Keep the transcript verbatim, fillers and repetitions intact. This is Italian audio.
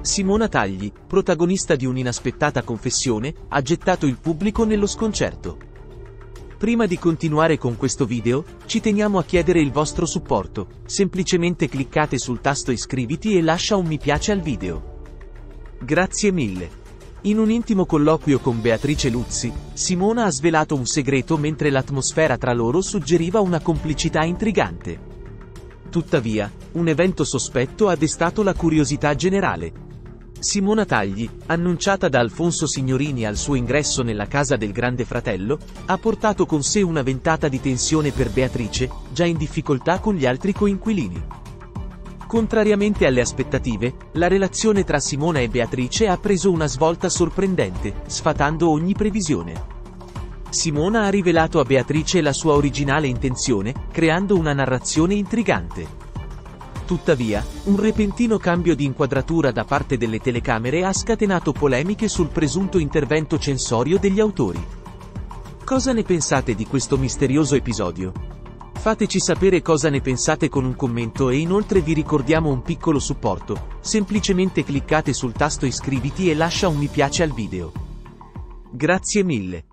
Simona Tagli, protagonista di un'inaspettata confessione, ha gettato il pubblico nello sconcerto. Prima di continuare con questo video, ci teniamo a chiedere il vostro supporto, semplicemente cliccate sul tasto iscriviti e lascia un mi piace al video. Grazie mille. In un intimo colloquio con Beatrice Luzzi, Simona ha svelato un segreto mentre l'atmosfera tra loro suggeriva una complicità intrigante. Tuttavia, un evento sospetto ha destato la curiosità generale. Simona Tagli, annunciata da Alfonso Signorini al suo ingresso nella casa del Grande Fratello, ha portato con sé una ventata di tensione per Beatrice, già in difficoltà con gli altri coinquilini. Contrariamente alle aspettative, la relazione tra Simona e Beatrice ha preso una svolta sorprendente, sfatando ogni previsione. Simona ha rivelato a Beatrice la sua originale intenzione, creando una narrazione intrigante. Tuttavia, un repentino cambio di inquadratura da parte delle telecamere ha scatenato polemiche sul presunto intervento censorio degli autori. Cosa ne pensate di questo misterioso episodio? Fateci sapere cosa ne pensate con un commento e inoltre vi ricordiamo un piccolo supporto, semplicemente cliccate sul tasto iscriviti e lascia un mi piace al video. Grazie mille.